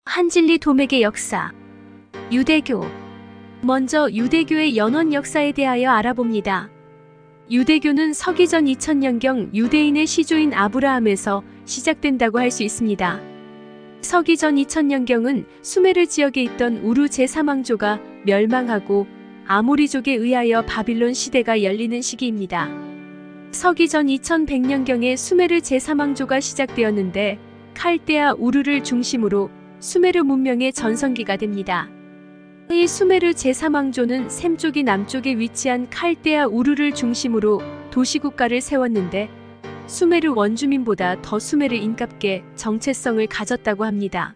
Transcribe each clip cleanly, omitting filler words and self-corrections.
한진리 도맥의 역사. 유대교. 먼저 유대교의 연원 역사에 대하여 알아봅니다. 유대교는 서기전 2000년경 유대인의 시조인 아브라함에서 시작된다고 할 수 있습니다. 서기전 2000년경은 수메르 지역에 있던 우루 제3왕조가 멸망하고 아모리족에 의하여 바빌론 시대가 열리는 시기입니다. 서기전 2100년경에 수메르 제3왕조가 시작되었는데 칼데아 우르를 중심으로 수메르 문명의 전성기가 됩니다. 이 수메르 제3왕조는 셈족이 남쪽에 위치한 칼데아 우르를 중심으로 도시국가를 세웠는데 수메르 원주민보다 더 수메르 인갑게 정체성을 가졌다고 합니다.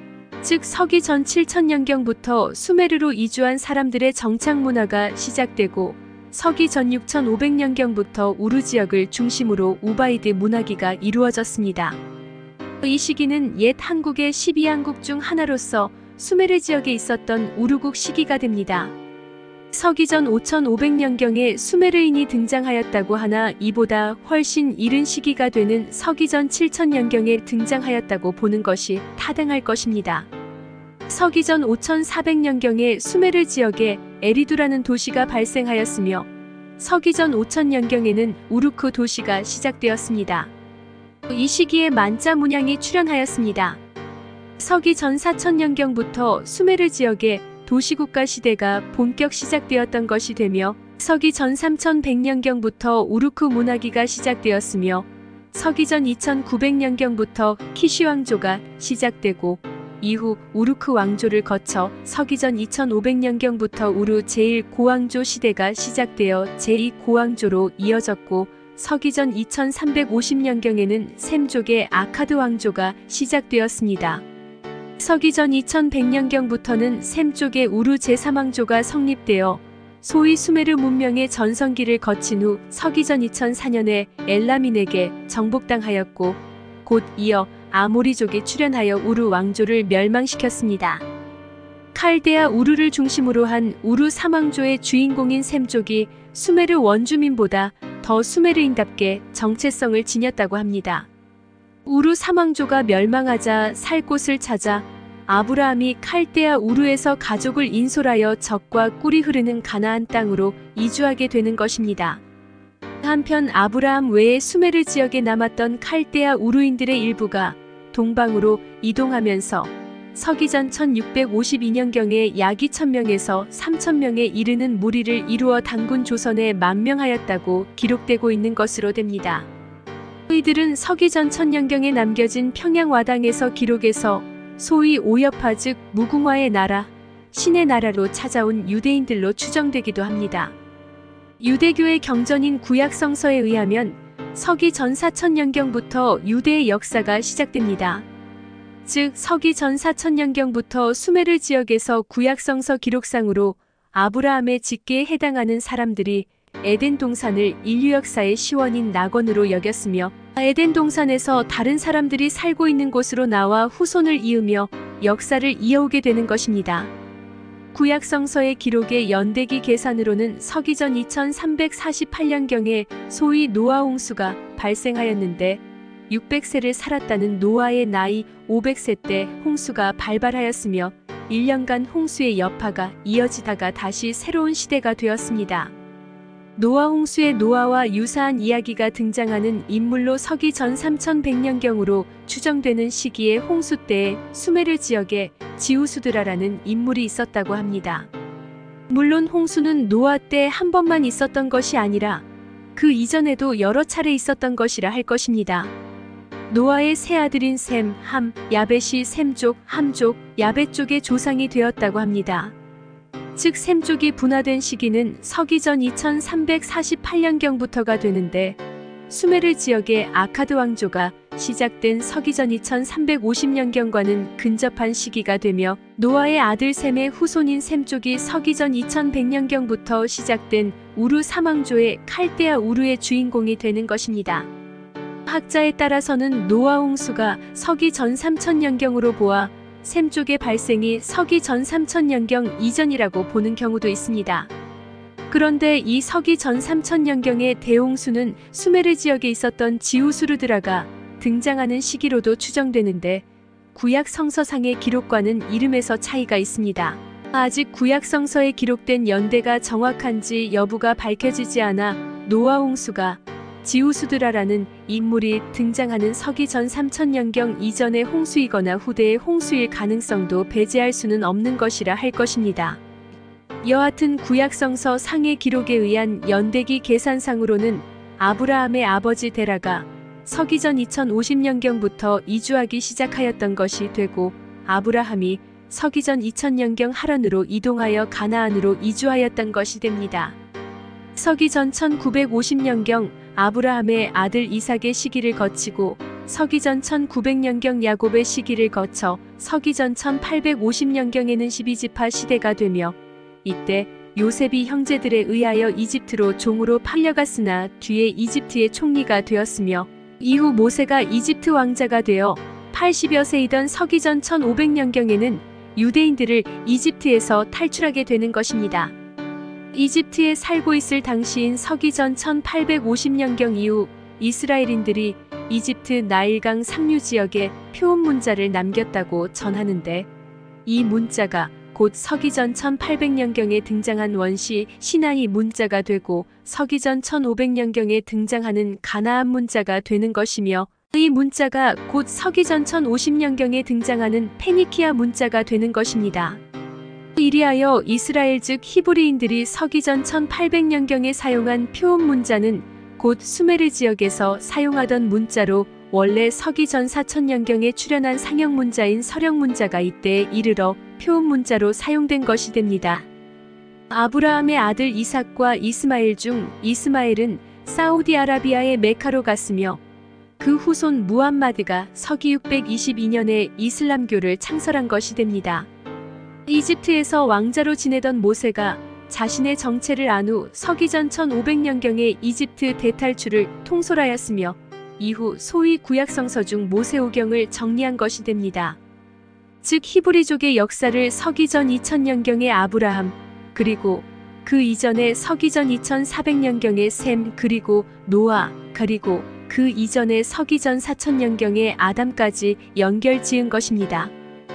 즉 서기전 7000년경부터 수메르로 이주한 사람들의 정착 문화가 시작되고 서기전 6500년경부터 우르 지역을 중심으로 우바이드 문화기가 이루어졌습니다. 이 시기는 옛 한국의 12왕국 중 하나로서 수메르 지역에 있었던 우르국 시기가 됩니다. 서기전 5500년경에 수메르인이 등장하였다고 하나 이보다 훨씬 이른 시기가 되는 서기전 7000년경에 등장하였다고 보는 것이 타당할 것입니다. 서기전 5400년경에 수메르 지역에 에리두라는 도시가 발생하였으며 서기전 5000년경에는 우르크 도시가 시작되었습니다. 이 시기에 만자 문양이 출현하였습니다. 서기전 4000년경부터 수메르 지역의 도시국가 시대가 본격 시작되었던 것이 되며 서기전 3100년경부터 우르크 문화기가 시작되었으며 서기전 2900년경부터 키시 왕조가 시작되고 이후 우르크 왕조를 거쳐 서기전 2500년경부터 우르 제1고왕조 시대가 시작되어 제2고왕조로 이어졌고 서기전 2350년경에는 셈족의 아카드 왕조가 시작되었습니다. 서기전 2100년경부터는 셈족의 우르 제3왕조가 성립되어 소위 수메르 문명의 전성기를 거친 후 서기전 2004년에 엘라민에게 정복당하였고 곧 이어 아모리족이 출현하여 우르 왕조를 멸망시켰습니다. 칼데아 우르를 중심으로 한 우르 3왕조의 주인공인 셈족이 수메르 원주민보다 더 수메르인답게 정체성을 지녔다고 합니다. 우르 3왕조가 멸망하자 살 곳을 찾아 아브라함이 칼데아 우르에서 가족을 인솔하여 젖과 꿀이 흐르는 가나안 땅으로 이주하게 되는 것입니다. 한편 아브라함 외에 수메르 지역에 남았던 칼데아 우르인들의 일부가 동방으로 이동하면서 서기전 1652년경에 약 2000명에서 3000명에 이르는 무리를 이루어 단군 조선에 만명하였다고 기록되고 있는 것으로 됩니다. 이들은 서기전 1000년경에 남겨진 평양와당에서 기록에서 소위 오여파 즉 무궁화의 나라, 신의 나라로 찾아온 유대인들로 추정되기도 합니다. 유대교의 경전인 구약성서에 의하면 서기전 4000년경부터 유대의 역사가 시작됩니다. 즉 서기전 4000년경부터 수메르 지역에서 구약성서 기록상으로 아브라함의 직계에 해당하는 사람들이 에덴 동산을 인류 역사의 시원인 낙원으로 여겼으며 에덴 동산에서 다른 사람들이 살고 있는 곳으로 나와 후손을 이으며 역사를 이어오게 되는 것입니다. 구약성서의 기록의 연대기 계산으로는 서기전 2348년경에 소위 노아 홍수가 발생하였는데 600세를 살았다는 노아의 나이 500세 때 홍수가 발발하였으며 1년간 홍수의 여파가 이어지다가 다시 새로운 시대가 되었습니다. 노아 홍수의 노아와 유사한 이야기가 등장하는 인물로 서기전 3100년경으로 추정되는 시기의 홍수 때에 수메르 지역에 지우수드라라는 인물이 있었다고 합니다. 물론 홍수는 노아 때 한 번만 있었던 것이 아니라 그 이전에도 여러 차례 있었던 것이라 할 것입니다. 노아의 세 아들인 셈, 함, 야벳이 셈족, 함족, 야벳 쪽의 조상이 되었다고 합니다. 즉 셈족이 분화된 시기는 서기전 2348년경부터가 되는데 수메르 지역의 아카드 왕조가 시작된 서기전 2350년경과는 근접한 시기가 되며 노아의 아들 셈의 후손인 셈족이 서기전 2100년경부터 시작된 우르 3왕조의 칼데아 우르의 주인공이 되는 것입니다. 학자에 따라서는 노아 홍수가 서기전 3000년경으로 보아 셈족의 발생이 서기전 3000년경 이전이라고 보는 경우도 있습니다. 그런데 이 서기전 3000년경의 대홍수는 수메르 지역에 있었던 지우스루드라가 등장하는 시기로도 추정되는데 구약 성서상의 기록과는 이름에서 차이가 있습니다. 아직 구약 성서에 기록된 연대가 정확한지 여부가 밝혀지지 않아 노아 홍수가 지우수드라라는 인물이 등장하는 서기전 3000년경 이전의 홍수이거나 후대의 홍수일 가능성도 배제할 수는 없는 것이라 할 것입니다. 여하튼 구약성서 상의 기록에 의한 연대기 계산상으로는 아브라함의 아버지 데라가 서기전 2050년경부터 이주하기 시작하였던 것이 되고, 아브라함이 서기전 2000년경 하란으로 이동하여 가나안으로 이주하였던 것이 됩니다. 서기전 1950년경 아브라함의 아들 이삭의 시기를 거치고 서기전 1900년경 야곱의 시기를 거쳐 서기전 1850년경에는 12지파 시대가 되며, 이때 요셉이 형제들에 의하여 이집트로 종으로 팔려갔으나 뒤에 이집트의 총리가 되었으며, 이후 모세가 이집트 왕자가 되어 80여 세이던 서기전 1500년경에는 유대인들을 이집트에서 탈출하게 되는 것입니다. 이집트에 살고 있을 당시인 서기전 1850년경 이후 이스라엘인들이 이집트 나일강 상류 지역에 표음 문자를 남겼다고 전하는데, 이 문자가 곧 서기전 1800년경에 등장한 원시 시나이 문자가 되고 서기전 1500년경에 등장하는 가나안 문자가 되는 것이며, 이 문자가 곧 서기전 1050년경에 등장하는 페니키아 문자가 되는 것입니다. 이리하여 이스라엘 즉 히브리인들이 서기전 1800년경에 사용한 표음 문자는 곧 수메르 지역에서 사용하던 문자로, 원래 서기전 4000년경에 출현한 상형 문자인 서령 문자가 이때에 이르러 표음 문자로 사용된 것이 됩니다. 아브라함의 아들 이삭과 이스마엘 중 이스마엘은 사우디아라비아의 메카로 갔으며, 그 후손 무함마드가 서기 622년에 이슬람교를 창설한 것이 됩니다. 이집트에서 왕자로 지내던 모세가 자신의 정체를 안 후 서기전 1500년경에 이집트 대탈출을 통솔하였으며, 이후 소위 구약성서 중 모세오경을 정리한 것이 됩니다. 즉 히브리족의 역사를 서기전 2000년경의 아브라함, 그리고 그 이전에 서기전 2400년경의 셈, 그리고 노아, 그리고 그 이전에 서기전 4000년경의 아담까지 연결 지은 것입니다.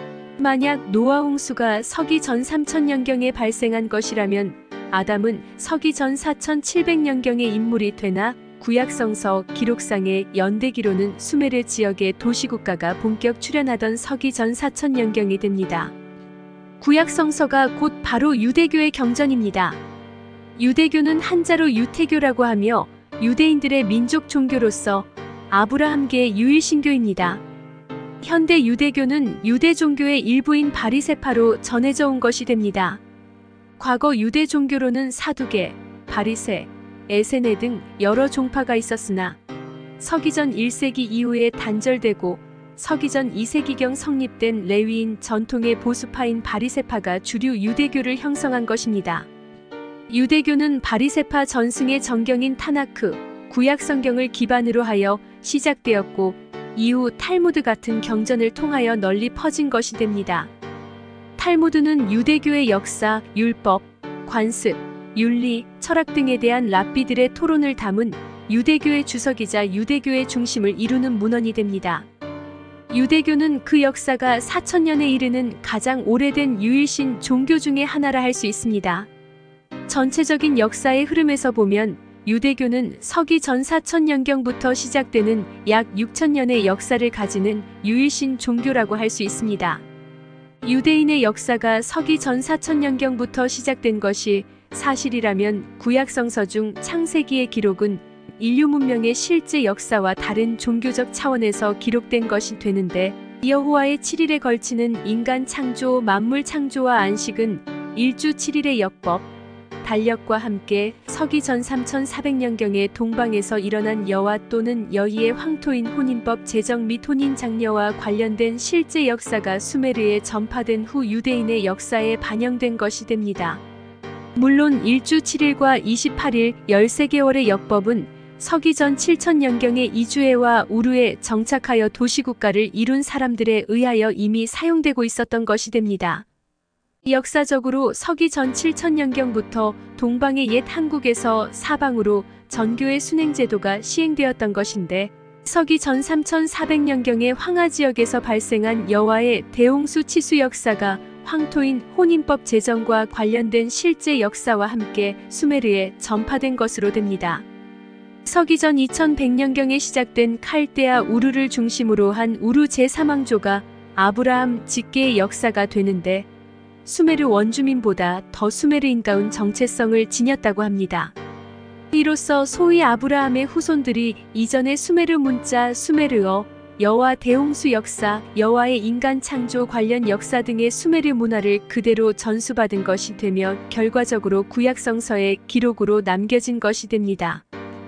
만약 노아 홍수가 서기전 3000년경에 발생한 것이라면 아담은 서기전 4700년경의 인물이 되나, 구약성서 기록상의 연대기로는 수메르 지역의 도시국가가 본격 출현하던 서기전 4000년경이 됩니다. 구약성서가 곧 바로 유대교의 경전입니다. 유대교는 한자로 유태교라고 하며 유대인들의 민족 종교로서 아브라함계의 유일신교입니다. 현대 유대교는 유대 종교의 일부인 바리새파로 전해져 온 것이 됩니다. 과거 유대 종교로는 사두개, 바리새, 에세네 등 여러 종파가 있었으나 서기전 1세기 이후에 단절되고 서기전 2세기경 성립된 레위인 전통의 보수파인 바리새파가 주류 유대교를 형성한 것입니다. 유대교는 바리새파 전승의 정경인 타나크, 구약성경을 기반으로 하여 시작되었고, 이후 탈무드 같은 경전을 통하여 널리 퍼진 것이 됩니다. 탈무드는 유대교의 역사, 율법, 관습, 윤리, 철학 등에 대한 랍비들의 토론을 담은 유대교의 주석이자 유대교의 중심을 이루는 문헌이 됩니다. 유대교는 그 역사가 4000년에 이르는 가장 오래된 유일신 종교 중의 하나라 할 수 있습니다. 전체적인 역사의 흐름에서 보면 유대교는 서기 전 4000년경부터 시작되는 약 6000년의 역사를 가지는 유일신 종교라고 할 수 있습니다. 유대인의 역사가 서기 전 4000년경부터 시작된 것이 사실이라면 구약성서 중 창세기의 기록은 인류 문명의 실제 역사와 다른 종교적 차원에서 기록된 것이 되는데, 여호와의 7일에 걸치는 인간 창조, 만물 창조와 안식은 일주 7일의 역법, 달력과 함께 서기 전 3400년경에 동방에서 일어난 여와 또는 여의의 황토인 혼인법 제정 및 혼인 장려와 관련된 실제 역사가 수메르에 전파된 후 유대인의 역사에 반영된 것이 됩니다. 물론 일주 7일과 28일 13개월의 역법은 서기 전 7000년경에 이주에와 우르에 정착하여 도시국가를 이룬 사람들에 의하여 이미 사용되고 있었던 것이 됩니다. 역사적으로 서기 전 7000년경부터 동방의 옛 한국에서 사방으로 전교의 순행제도가 시행되었던 것인데, 서기 전 3400년경의 황하 지역에서 발생한 여호와의 대홍수 치수 역사가 황토인 혼인법 제정과 관련된 실제 역사와 함께 수메르에 전파된 것으로 됩니다. 서기 전 2100년경에 시작된 칼데아 우르를 중심으로 한 우르 제3왕조가 아브라함 직계의 역사가 되는데 수메르 원주민보다 더 수메르인가운 정체성을 지녔다고 합니다. 이로써 소위 아브라함의 후손들이 이전의 수메르 문자, 수메르어, 여호와 대홍수 역사, 여호와의 인간 창조 관련 역사 등의 수메르 문화를 그대로 전수받은 것이 되며 결과적으로 구약성서의 기록으로 남겨진 것이 됩니다.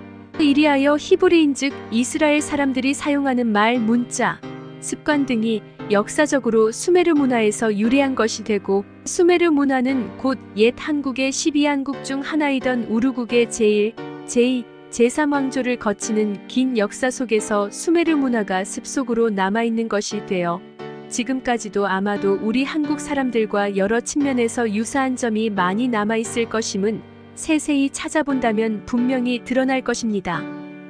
이리하여 히브리인 즉 이스라엘 사람들이 사용하는 말, 문자, 습관 등이 역사적으로 수메르 문화에서 유래한 것이 되고 수메르 문화는 곧 옛 한국의 12왕국 중 하나이던 우르국의 제1, 제2, 제3왕조를 거치는 긴 역사 속에서 수메르 문화가 습속으로 남아있는 것이 되어 지금까지도 아마도 우리 한국 사람들과 여러 측면에서 유사한 점이 많이 남아있을 것임은 세세히 찾아본다면 분명히 드러날 것입니다.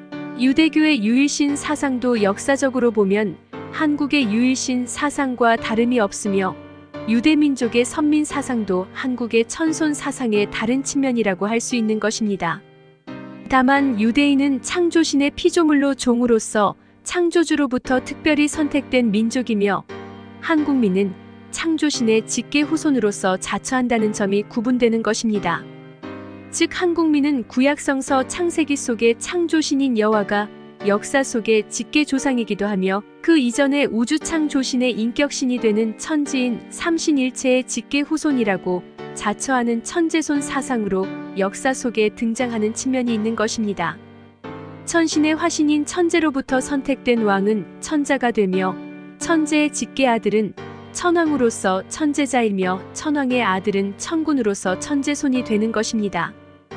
유대교의 유일신 사상도 역사적으로 보면 한국의 유일신 사상과 다름이 없으며 유대민족의 선민 사상도 한국의 천손 사상의 다른 측면이라고 할 수 있는 것입니다. 다만 유대인은 창조신의 피조물로 종으로서 창조주로부터 특별히 선택된 민족이며 한국민은 창조신의 직계 후손으로서 자처한다는 점이 구분되는 것입니다. 즉 한국민은 구약성서 창세기 속의 창조신인 여호와가 역사 속의 직계 조상이기도 하며 그 이전의 우주창조신의 인격신이 되는 천지인 삼신일체의 직계 후손이라고 자처하는 천재손 사상으로 역사 속에 등장하는 측면이 있는 것입니다. 천신의 화신인 천재로부터 선택된 왕은 천자가 되며 천재의 직계 아들은 천왕으로서 천재자이며 천왕의 아들은 천군으로서 천재손이 되는 것입니다.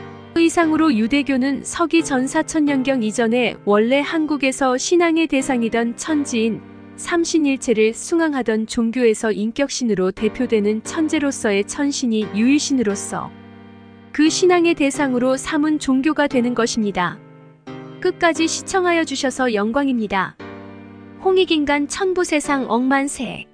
이상으로 유대교는 서기 전 4000년경 이전에 원래 한국에서 신앙의 대상이던 천지인 삼신일체를 숭앙하던 종교에서 인격신으로 대표되는 천재로서의 천신이 유일신으로서 그 신앙의 대상으로 삼은 종교가 되는 것입니다. 끝까지 시청하여 주셔서 영광입니다. 홍익인간 천부세상 억만세.